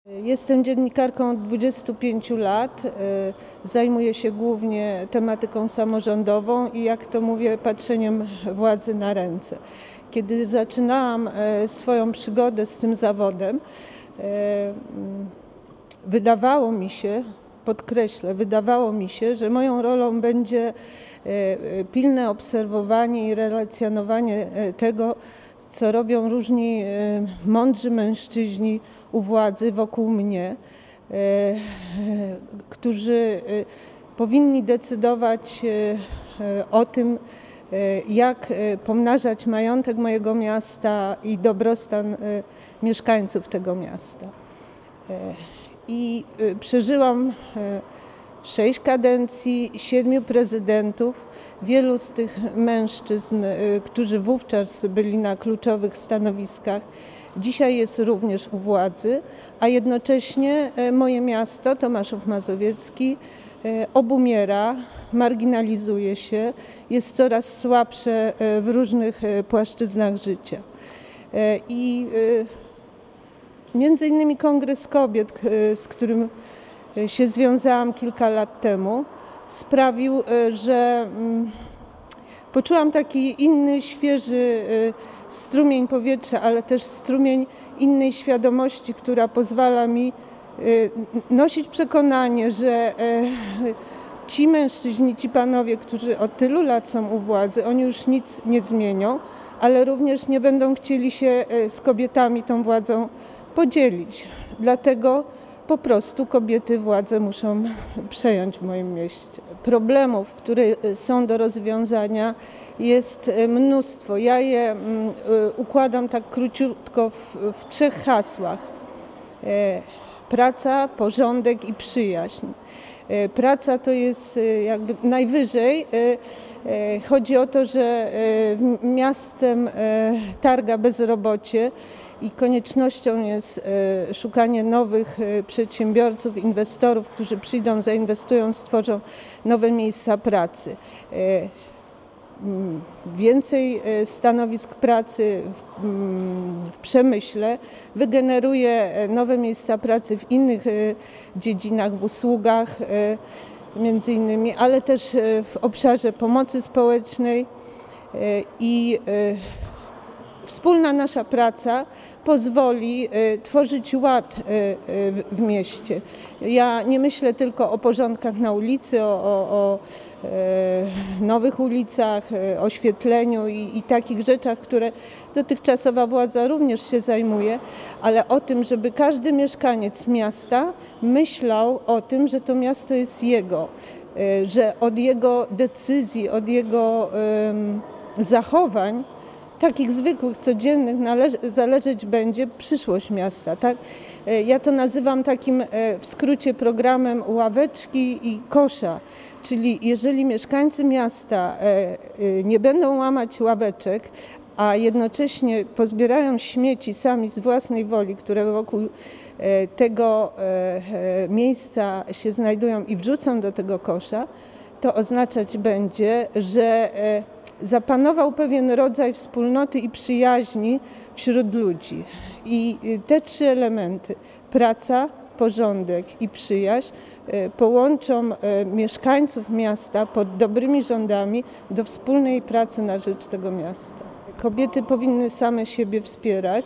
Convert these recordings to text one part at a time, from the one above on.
Jestem dziennikarką od 25 lat. Zajmuję się głównie tematyką samorządową i, jak to mówię, patrzeniem władzy na ręce. Kiedy zaczynałam swoją przygodę z tym zawodem, wydawało mi się, podkreślę, wydawało mi się, że moją rolą będzie pilne obserwowanie i relacjonowanie tego, co robią różni mądrzy mężczyźni u władzy wokół mnie, którzy powinni decydować o tym, jak pomnażać majątek mojego miasta i dobrostan mieszkańców tego miasta. I przeżyłam 6 kadencji, 7 prezydentów. Wielu z tych mężczyzn, którzy wówczas byli na kluczowych stanowiskach, dzisiaj jest również u władzy, a jednocześnie moje miasto, Tomaszów Mazowiecki, obumiera, marginalizuje się, jest coraz słabsze w różnych płaszczyznach życia. I między innymi Kongres Kobiet, z którym się związałam kilka lat temu, sprawił, że poczułam taki inny, świeży strumień powietrza, ale też strumień innej świadomości, która pozwala mi nosić przekonanie, że ci mężczyźni, ci panowie, którzy od tylu lat są u władzy, oni już nic nie zmienią, ale również nie będą chcieli się z kobietami tą władzą podzielić. Dlatego po prostu kobiety władzę muszą przejąć w moim mieście. Problemów, które są do rozwiązania, jest mnóstwo. Ja je układam tak króciutko w 3 hasłach. Praca, porządek i przyjaźń. Praca to jest jakby najwyżej. Chodzi o to, że miastem targa bezrobocie i koniecznością jest szukanie nowych przedsiębiorców, inwestorów, którzy przyjdą, zainwestują, stworzą nowe miejsca pracy. Więcej stanowisk pracy w przemyśle wygeneruje nowe miejsca pracy w innych dziedzinach, w usługach między innymi, ale też w obszarze pomocy społecznej i wspólna nasza praca pozwoli tworzyć ład w mieście. Ja nie myślę tylko o porządkach na ulicy, o nowych ulicach, oświetleniu i takich rzeczach, które dotychczasowa władza również się zajmuje, ale o tym, żeby każdy mieszkaniec miasta myślał o tym, że to miasto jest jego, że od jego decyzji, od jego zachowań, takich zwykłych, codziennych, zależeć będzie przyszłość miasta. Tak? Ja to nazywam takim w skrócie programem ławeczki i kosza. Czyli jeżeli mieszkańcy miasta nie będą łamać ławeczek, a jednocześnie pozbierają śmieci sami z własnej woli, które wokół tego miejsca się znajdują i wrzucą do tego kosza, to oznaczać będzie, że zapanował pewien rodzaj wspólnoty i przyjaźni wśród ludzi. I te 3 elementy, praca, porządek i przyjaźń, połączą mieszkańców miasta pod dobrymi rządami do wspólnej pracy na rzecz tego miasta. Kobiety powinny same siebie wspierać.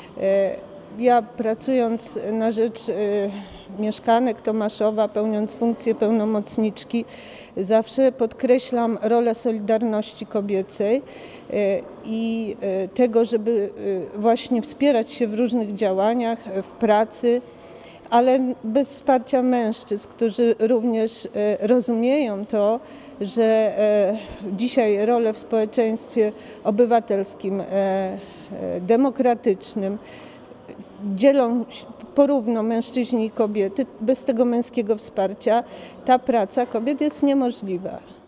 Ja, pracując na rzecz mieszkanek Tomaszowa, pełniąc funkcję pełnomocniczki, zawsze podkreślam rolę solidarności kobiecej i tego, żeby właśnie wspierać się w różnych działaniach, w pracy, ale bez wsparcia mężczyzn, którzy również rozumieją to, że dzisiaj rolę w społeczeństwie obywatelskim, demokratycznym dzielą porówno mężczyźni i kobiety. Bez tego męskiego wsparcia ta praca kobiet jest niemożliwa.